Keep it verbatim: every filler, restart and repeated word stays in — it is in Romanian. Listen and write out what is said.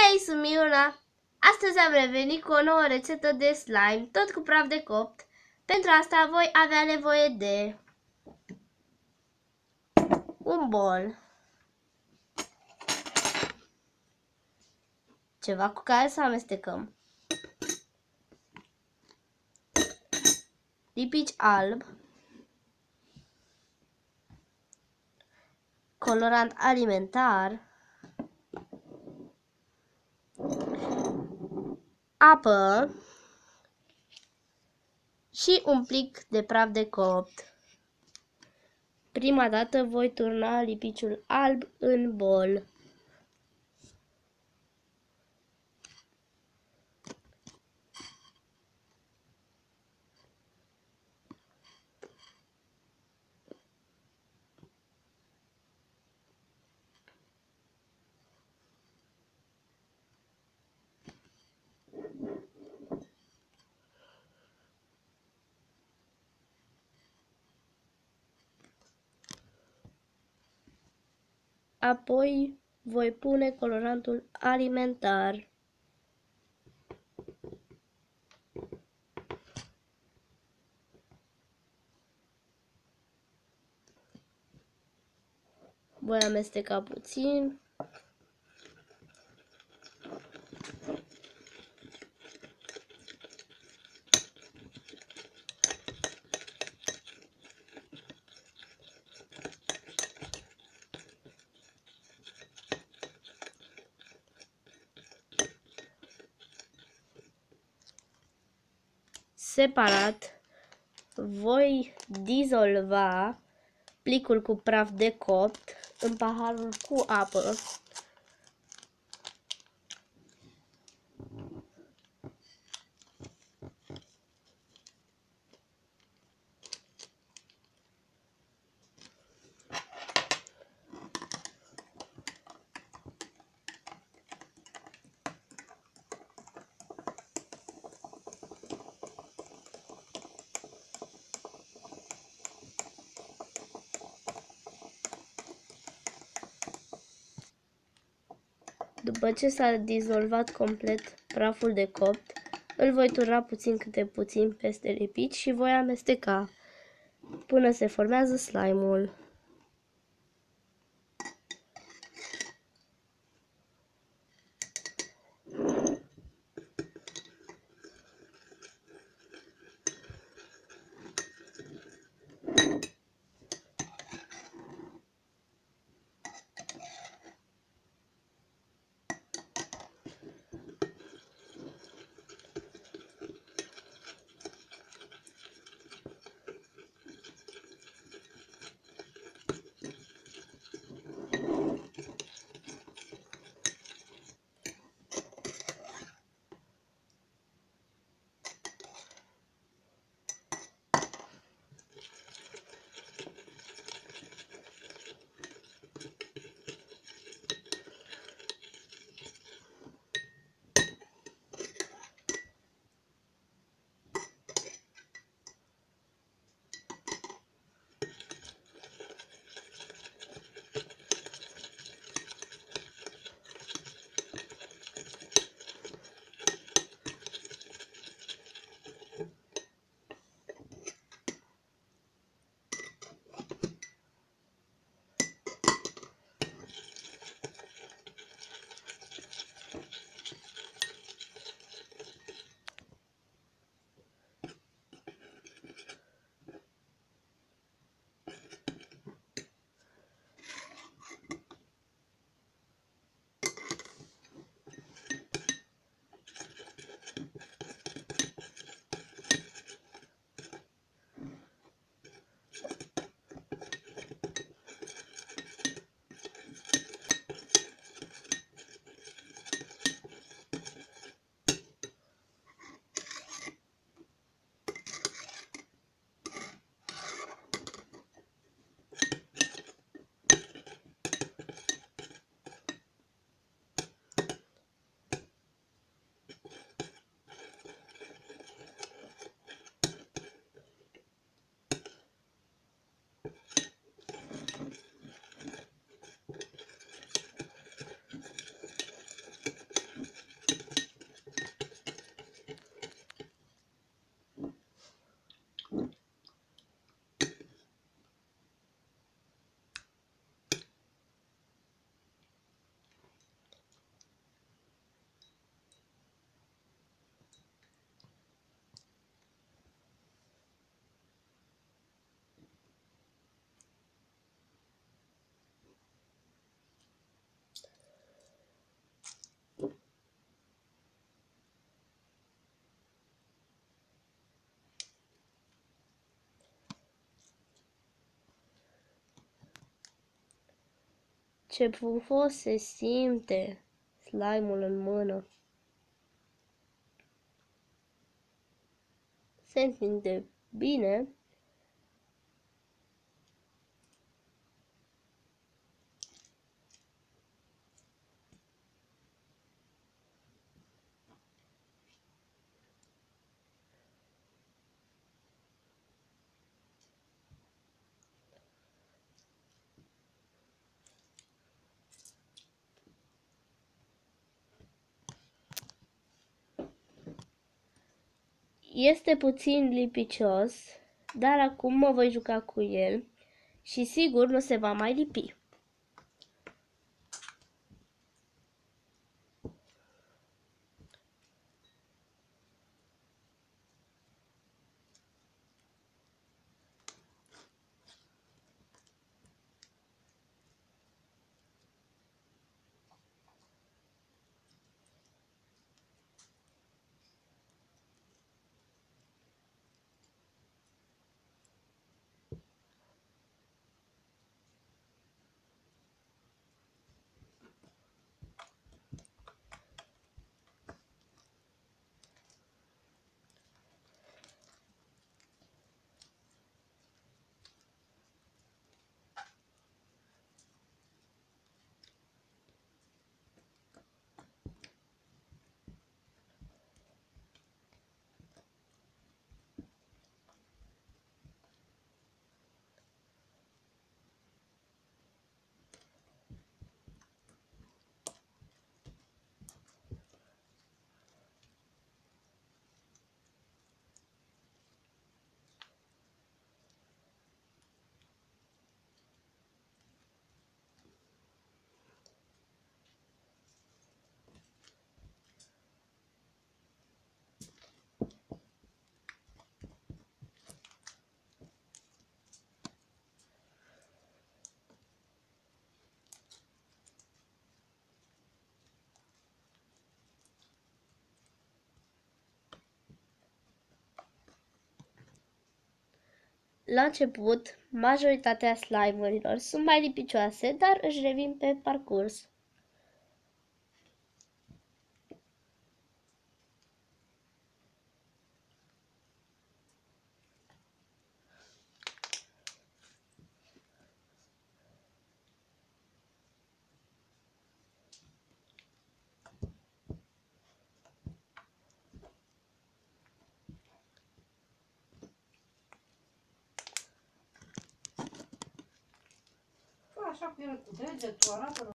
Hei, sunt Miuna! Astăzi am revenit cu o nouă rețetă de slime, tot cu praf de copt. Pentru asta voi avea nevoie de un bol, ceva cu care să amestecăm, lipici alb, colorant alimentar, apă și un plic de praf de copt. Prima dată voi turna lipiciul alb în bol. Apoi voi pune colorantul alimentar. Voi amesteca puțin. Separat, voi dizolva plicul cu praf de copt în paharul cu apă. După ce s-a dizolvat complet praful de copt, îl voi turna puțin câte puțin peste lipici și voi amesteca până se formează slime-ul. Ce pufos se simte slime-ul în mână. Se simte bine. Este puțin lipicios, dar acum mă voi juca cu el și sigur nu se va mai lipi. La început, majoritatea slime-urilor sunt mai lipicioase, dar își revin pe parcurs. Așa cu el cu degetul, arată